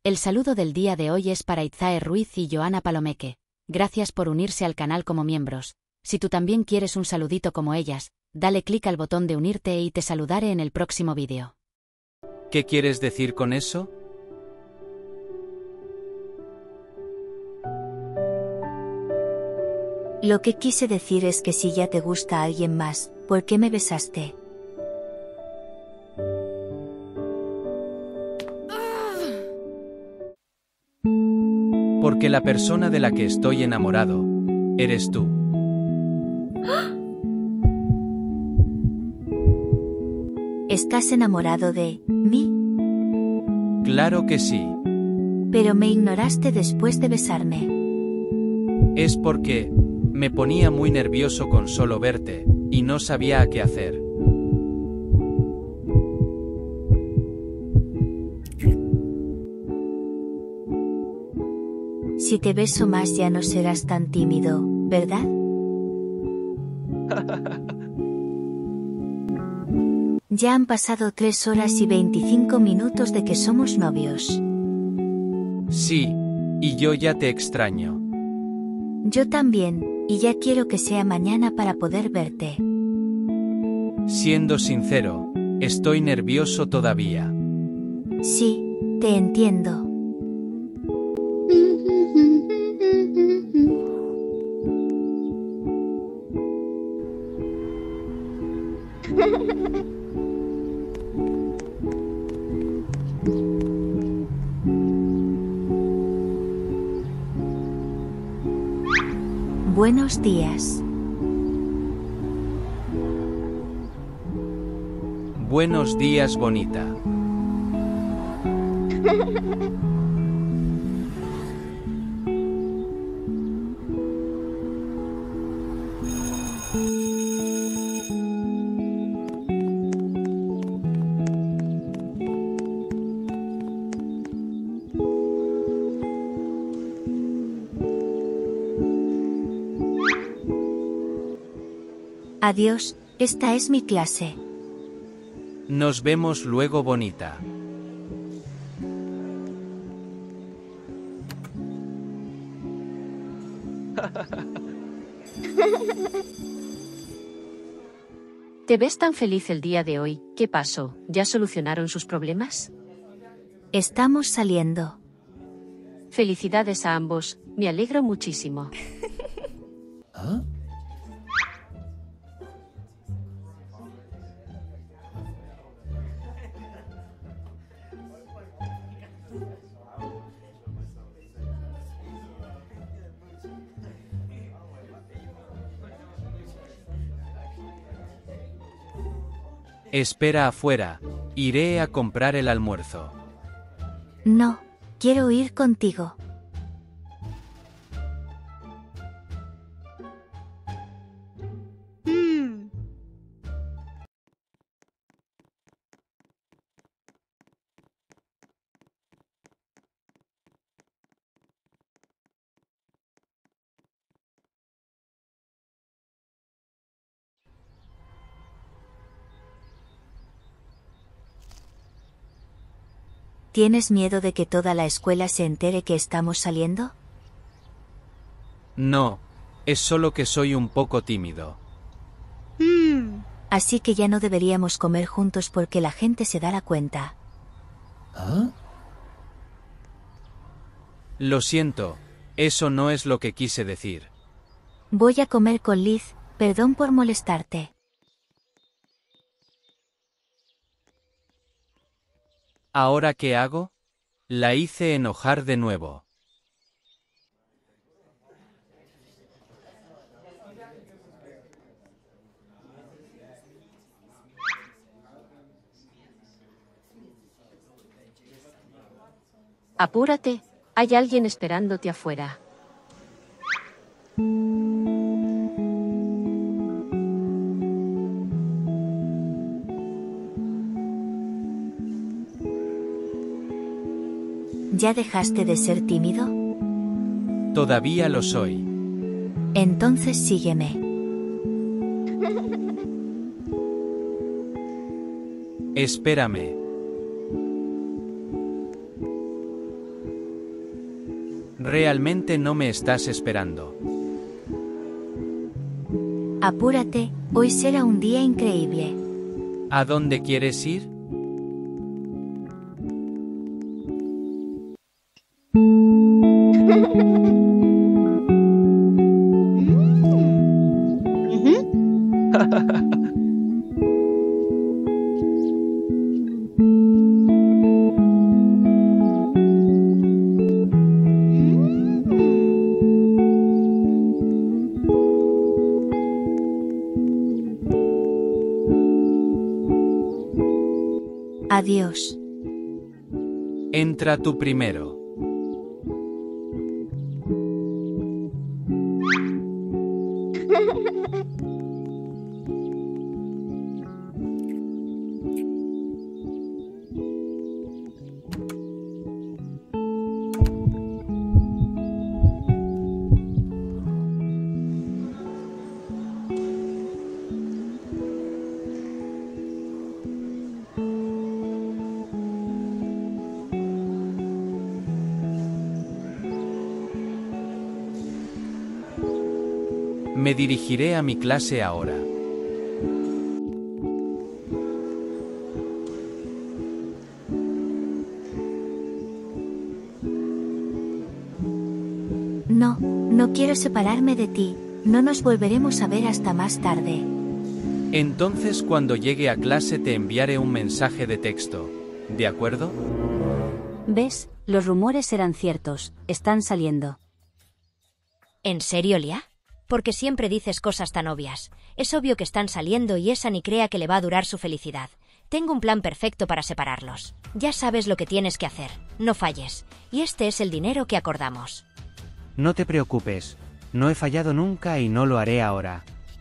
El saludo del día de hoy es para Itzae Ruiz y Joana Palomeque. Gracias por unirse al canal como miembros. Si tú también quieres un saludito como ellas, dale clic al botón de unirte y te saludaré en el próximo vídeo. ¿Qué quieres decir con eso? Lo que quise decir es que si ya te gusta alguien más, ¿por qué me besaste? Porque la persona de la que estoy enamorado eres tú. ¿Estás enamorado de mí? Claro que sí. Pero me ignoraste después de besarme. Es porque me ponía muy nervioso con solo verte, y no sabía a qué hacer. Si te beso más ya no serás tan tímido, ¿verdad? Ya han pasado 3 horas y 25 minutos de que somos novios. Sí, y yo ya te extraño. Yo también, y ya quiero que sea mañana para poder verte. Siendo sincero, estoy nervioso todavía. Sí, te entiendo. Buenos días. Buenos días, bonita. Adiós, esta es mi clase. Nos vemos luego, bonita. ¿Te ves tan feliz el día de hoy? ¿Qué pasó? ¿Ya solucionaron sus problemas? Estamos saliendo. Felicidades a ambos, me alegro muchísimo. ¿Ah? Espera afuera, iré a comprar el almuerzo. No, quiero ir contigo. ¿Tienes miedo de que toda la escuela se entere que estamos saliendo? No, es solo que soy un poco tímido. Así que ya no deberíamos comer juntos porque la gente se dará cuenta. ¿Ah? Lo siento, eso no es lo que quise decir. Voy a comer con Liz, perdón por molestarte. ¿Ahora qué hago? La hice enojar de nuevo. Apúrate, hay alguien esperándote afuera. ¿Ya dejaste de ser tímido? Todavía lo soy. Entonces sígueme. Espérame. Realmente no me estás esperando. Apúrate, hoy será un día increíble. ¿A dónde quieres ir? Adiós. Entra tú primero. Me dirigiré a mi clase ahora. No quiero separarme de ti, no nos volveremos a ver hasta más tarde. Entonces cuando llegue a clase te enviaré un mensaje de texto. ¿De acuerdo? ¿Ves? Los rumores eran ciertos, están saliendo. ¿En serio, Lia? Porque siempre dices cosas tan obvias. Es obvio que están saliendo y esa ni crea que le va a durar su felicidad. Tengo un plan perfecto para separarlos. Ya sabes lo que tienes que hacer. No falles. Y este es el dinero que acordamos. No te preocupes. No he fallado nunca y no lo haré ahora.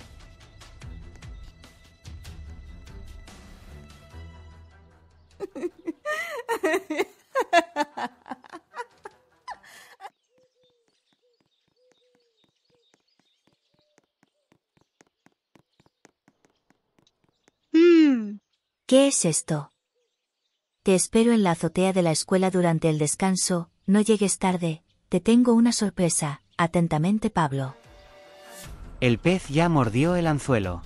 ¿Qué es esto? Te espero en la azotea de la escuela durante el descanso, no llegues tarde, te tengo una sorpresa, atentamente Pablo. El pez ya mordió el anzuelo.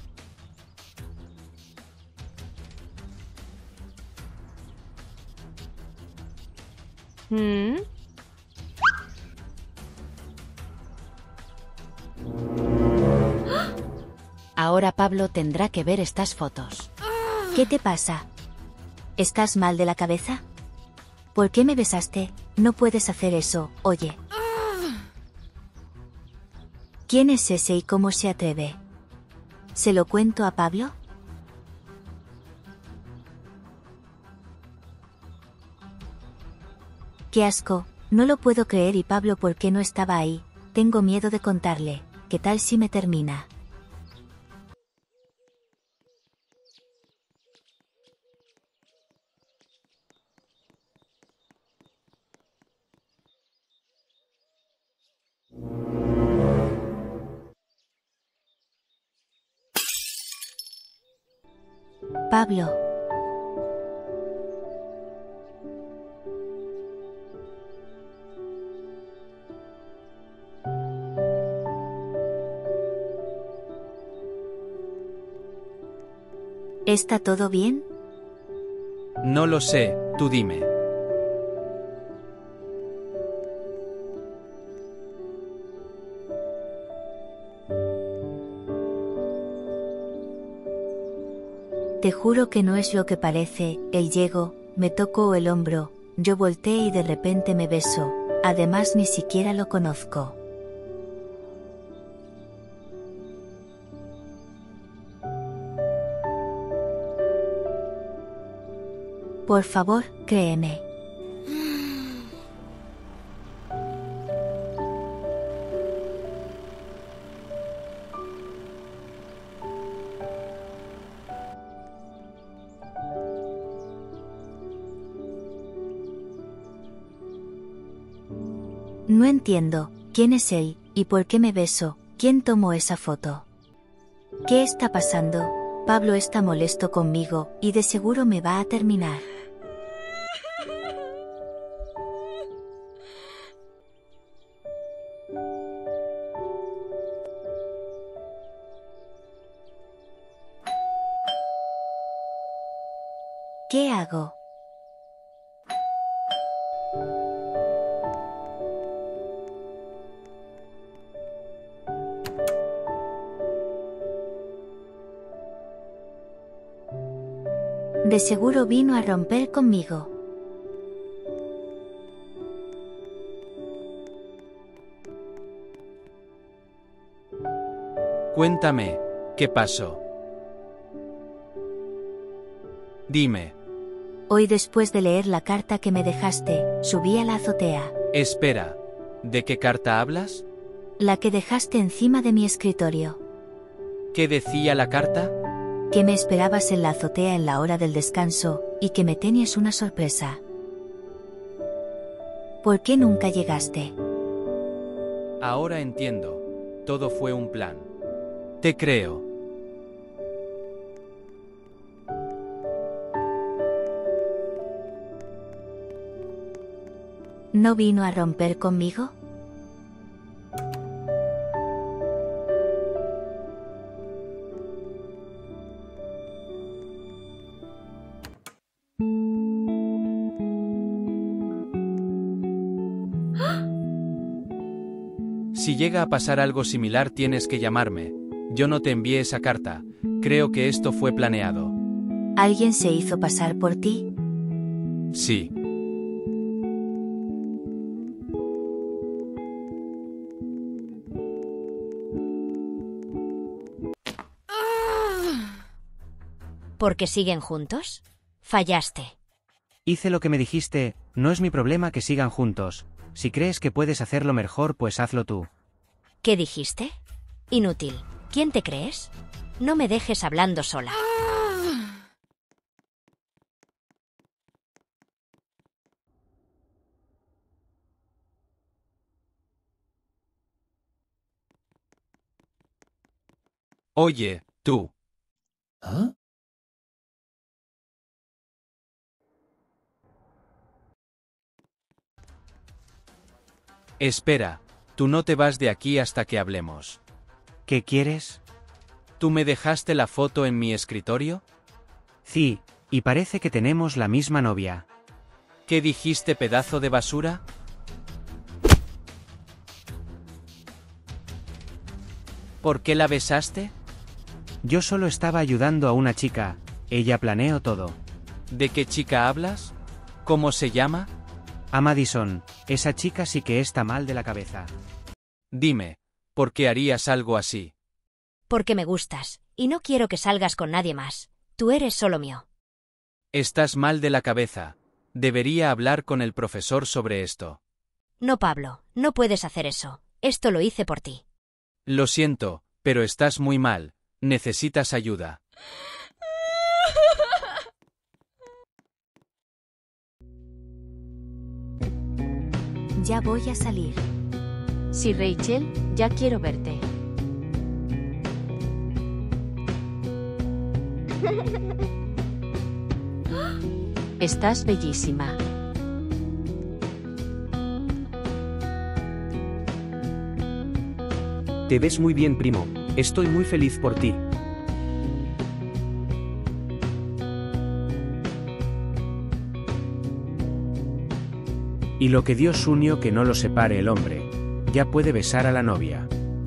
Ahora Pablo tendrá que ver estas fotos. ¿Qué te pasa? ¿Estás mal de la cabeza? ¿Por qué me besaste? No puedes hacer eso, oye. ¿Quién es ese y cómo se atreve? ¿Se lo cuento a Pablo? ¡Qué asco! No lo puedo creer. ¿Y Pablo por qué no estaba ahí? Tengo miedo de contarle. ¿Qué tal si me termina? Pablo. ¿Está todo bien? No lo sé, tú dime. Te juro que no es lo que parece. Él llegó, me tocó el hombro, yo volteé y de repente me besó. Además ni siquiera lo conozco. Por favor, créeme. No entiendo, ¿quién es él, y por qué me besó? ¿Quién tomó esa foto? ¿Qué está pasando? Pablo está molesto conmigo, y de seguro me va a terminar. ¿Qué hago? De seguro vino a romper conmigo. Cuéntame, ¿qué pasó? Dime. Hoy, después de leer la carta que me dejaste, subí a la azotea. Espera, ¿de qué carta hablas? La que dejaste encima de mi escritorio. ¿Qué decía la carta? Que me esperabas en la azotea en la hora del descanso, y que me tenías una sorpresa. ¿Por qué nunca llegaste? Ahora entiendo. Todo fue un plan. Te creo. ¿No vino a romper conmigo? Si llega a pasar algo similar tienes que llamarme. Yo no te envié esa carta. Creo que esto fue planeado. ¿Alguien se hizo pasar por ti? Sí. ¿Por qué siguen juntos? Fallaste. Hice lo que me dijiste, no es mi problema que sigan juntos. Si crees que puedes hacerlo mejor, pues hazlo tú. ¿Qué dijiste? Inútil. ¿Quién te crees? No me dejes hablando sola. Oye, tú. ¿Ah? Espera, tú no te vas de aquí hasta que hablemos. ¿Qué quieres? ¿Tú me dejaste la foto en mi escritorio? Sí, y parece que tenemos la misma novia. ¿Qué dijiste, pedazo de basura? ¿Por qué la besaste? Yo solo estaba ayudando a una chica, ella planeó todo. ¿De qué chica hablas? ¿Cómo se llama? A Madison, esa chica sí que está mal de la cabeza. Dime, ¿por qué harías algo así? Porque me gustas, y no quiero que salgas con nadie más. Tú eres solo mío. Estás mal de la cabeza. Debería hablar con el profesor sobre esto. No, Pablo, no puedes hacer eso. Esto lo hice por ti. Lo siento, pero estás muy mal. Necesitas ayuda. Ya voy a salir. Sí, Rachel, ya quiero verte. Estás bellísima. Te ves muy bien, primo. Estoy muy feliz por ti. Y lo que Dios unió que no lo separe el hombre. Ya puede besar a la novia.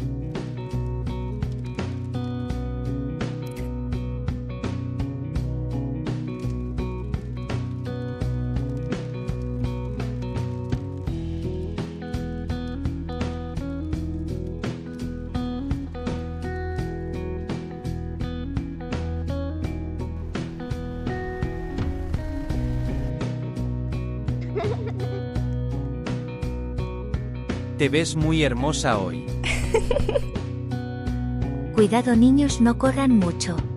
Te ves muy hermosa hoy. Cuidado, niños, no corran mucho.